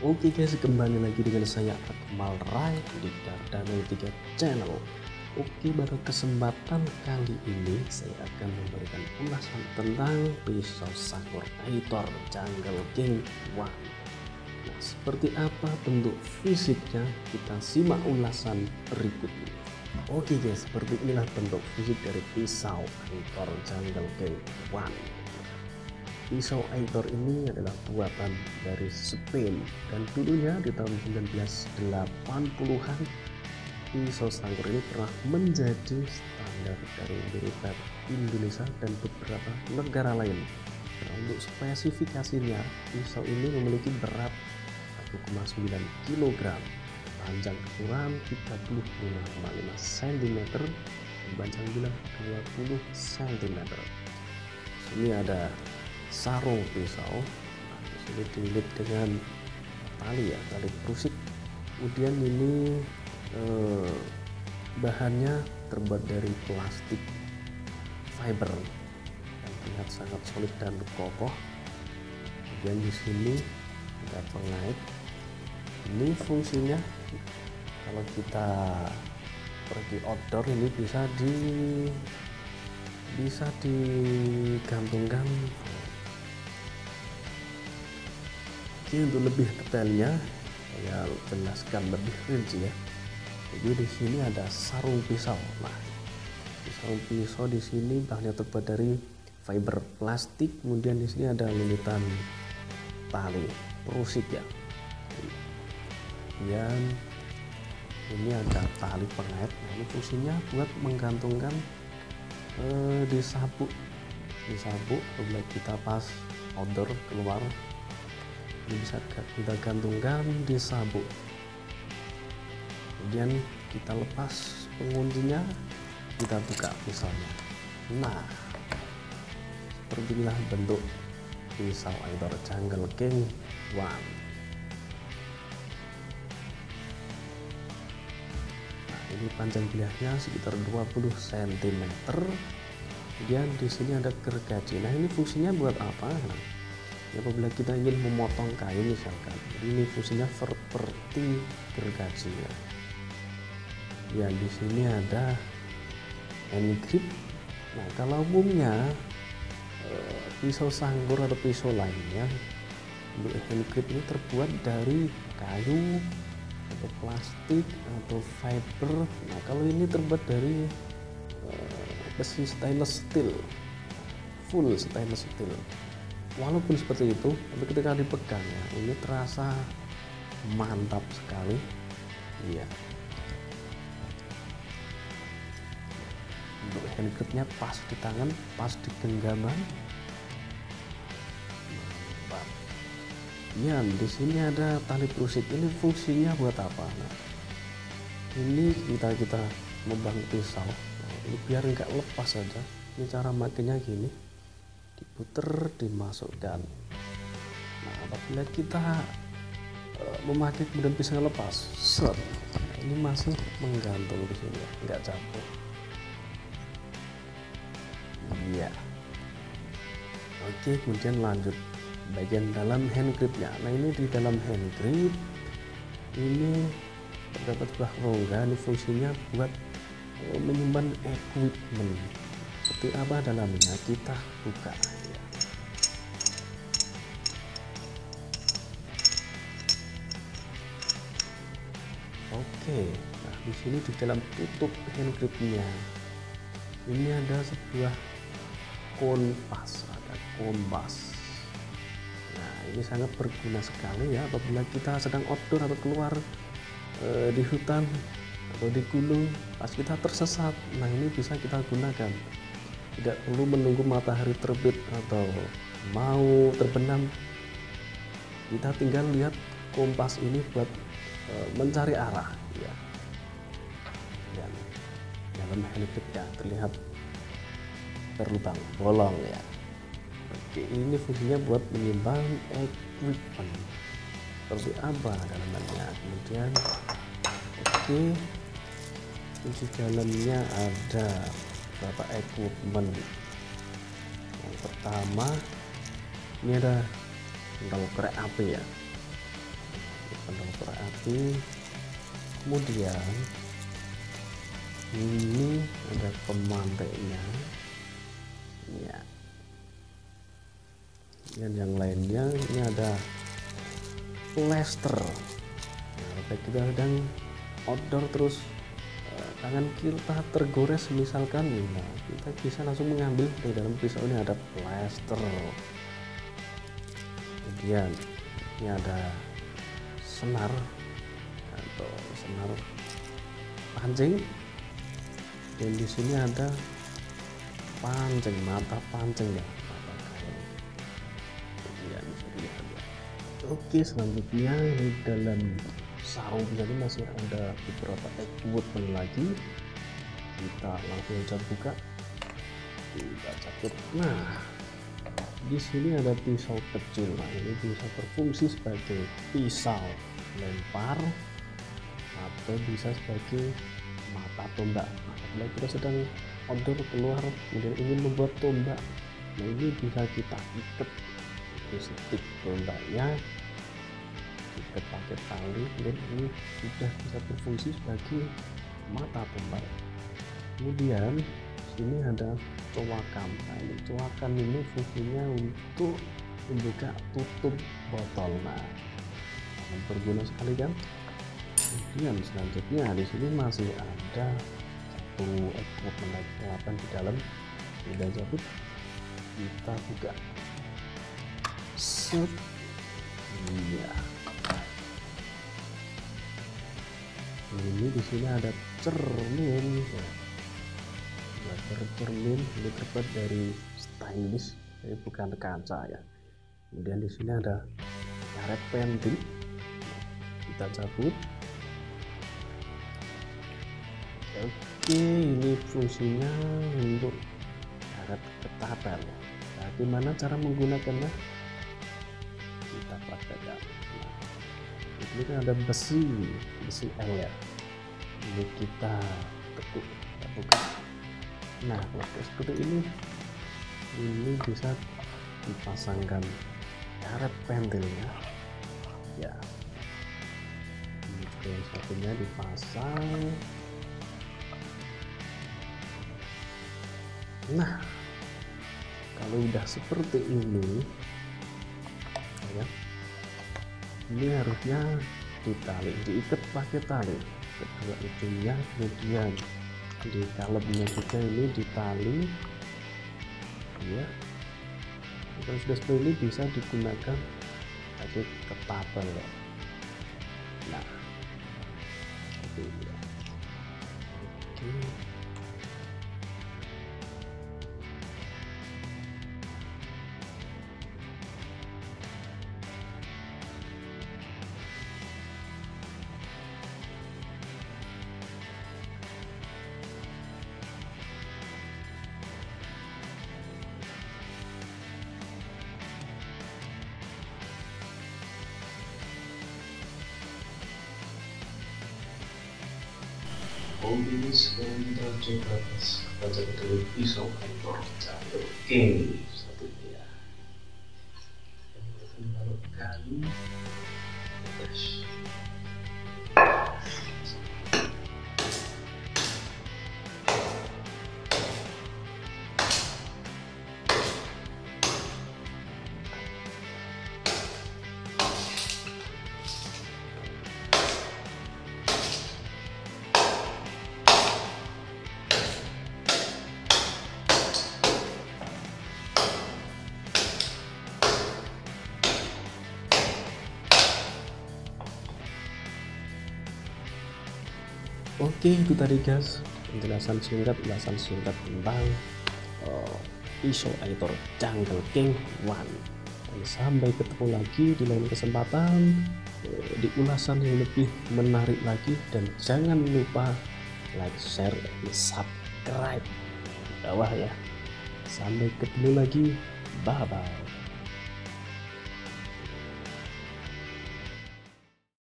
Oke guys, kembali lagi dengan saya Akmal Rai di Cardano 3 Channel. Oke, pada kesempatan kali ini saya akan memberikan ulasan tentang pisau sangkur Aitor Jungle King One. Nah, seperti apa bentuk fisiknya, kita simak ulasan berikut ini. Oke guys, seperti inilah bentuk fisik dari pisau Aitor Jungle King One. Pisau Aitor ini adalah buatan dari Spain dan dulunya di tahun 1980-an pisau sangkur ini pernah menjadi standar dari militer Indonesia dan beberapa negara lain. Nah, untuk spesifikasinya, pisau ini memiliki berat 1,9 kg, panjang ukuran 35,5 cm, dan panjang bilah 20 cm. Ini ada sarung pisau. Nah, disini dililit dengan tali prusik. Kemudian ini bahannya terbuat dari plastik fiber yang terlihat sangat solid dan kokoh. Kemudian di sini ada pengait. Ini fungsinya kalau kita pergi outdoor ini bisa digantungkan. Oke, untuk lebih detailnya saya jelaskan lebih rinci ya. Jadi di sini ada sarung pisau. Nah, sarung pisau di sini bahannya terbuat dari fiber plastik. Kemudian di sini ada lilitan tali prusik ya. Kemudian ini ada tali pengait. Nah, ini fungsinya buat menggantungkan di sabuk apabila kita pas outdoor keluar, ini bisa kita gantungkan di sabuk. Kemudian kita lepas penguncinya, kita buka pisaunya. Nah, seperti inilah bentuk pisau Aitor Jungle King One. Nah, ini panjang bilahnya sekitar 20 cm. Kemudian di sini ada gergaji. Nah, ini fungsinya buat apa? Nah, apabila kita ingin memotong kayu misalkan, ini fungsinya seperti gergaji ya. Ya, di sini ada hand grip. Nah, kalau umumnya pisau sangkur atau pisau lainnya, untuk hand grip ini terbuat dari kayu atau plastik atau fiber. Nah, kalau ini terbuat dari besi stainless steel, full stainless steel. Walaupun seperti itu, tapi ketika dipegang ya, ini terasa mantap sekali. Iya. Untuk hand gripnya pas di tangan, pas di genggaman. Mantap. Ya, di sini ada tali prusik. Ini fungsinya buat apa? Nah, ini kita membangun pisau. Nah, ini biar nggak lepas saja. Ini cara makainya gini. Diputer, dimasukkan. Nah, apabila kita memakai kemudian pisaunya lepas, set, nah, ini masih menggantung di sini, nggak jatuh. Iya. Oke, kemudian lanjut bagian dalam hand gripnya. Nah, ini di dalam hand grip ini terdapat sebuah rongga. Ini fungsinya buat menyimpan equipment. Seperti apa dalamnya, kita buka ya. Oke, nah di sini di dalam tutup hand gripnya ini ada sebuah kompas, ada kompas. Nah, ini sangat berguna sekali ya apabila kita sedang outdoor atau keluar di hutan atau di gunung, pas kita tersesat. Nah, ini bisa kita gunakan. Tidak perlu menunggu matahari terbit atau mau terbenam. Kita tinggal lihat kompas ini buat mencari arah ya. Dan dalam hand gripnya terlihat berlubang bolong ya. Oke, ini fungsinya buat menyimpan equipment. Seperti apa dalamnya? Kemudian oke, di dalamnya ada beberapa equipment. Yang pertama, ini ada sendal korek api ya. korek api. Kemudian ini ada pemantainya ya, dan yang lainnya ini ada plester. Nah, kita sedang outdoor terus tangan kita tergores misalkan, nah kita bisa langsung mengambil dari dalam pisau ini ada plester. Kemudian ini ada senar atau senar pancing, dan di sini ada pancing, mata pancing ya, mata kail. Kemudian bisa dilihat ya. Oke, selanjutnya di dalam sarung ini masih ada beberapa equipment lagi. Kita langsung saja buka, kita cabut. Nah, di sini ada pisau kecil. Nah, ini bisa berfungsi sebagai pisau lempar atau bisa sebagai mata tombak. Apabila kita sedang outdoor keluar kemudian ingin membuat tombak, nah ini bisa kita ikat di stick tombaknya, ikat pakai tali, dan ini sudah bisa berfungsi sebagai mata tombak. Kemudian sini ada cowakan. Nah, ini cowakan ini fungsinya untuk membuka tutup botol. Nah, berguna sekali kan. Kemudian selanjutnya di sini masih ada satu equipment peralatan di dalam. Kita cabut, kita buka. Set. Iya. Ini di sini ada cermin. Cermin ini terbuat dari stainless, jadi bukan kaca ya. Kemudian di sini ada karet penting, kita cabut. Oke, ini fungsinya untuk karet ketapel. Nah, gimana cara menggunakannya? Kita praktekkan. Nah, ini kan ada besi L ya. Ini kita tekuk, kita buka. Nah, kalau seperti ini bisa dipasangkan karet pentilnya ya. Ini yang satunya dipasang. Nah, kalau udah seperti ini ya, ini harusnya ditali, diikat pakai tali kedua ujungnya, kemudian di kalebnya juga ini ditali ya. Kalau sudah seperti ini bisa digunakan sebagai ketapel ya. Nah, seperti ini ya. Oke. Ini sekarang kita coba baca dari pisau ekor jalur. Oke, satunya kita taruh kayu atas. Oke, itu tadi guys penjelasan singkat tentang pisau editor Jungle King One. Dan sampai ketemu lagi di lain kesempatan di ulasan yang lebih menarik lagi, dan jangan lupa like, share, dan subscribe di bawah ya. Sampai ketemu lagi, bye bye.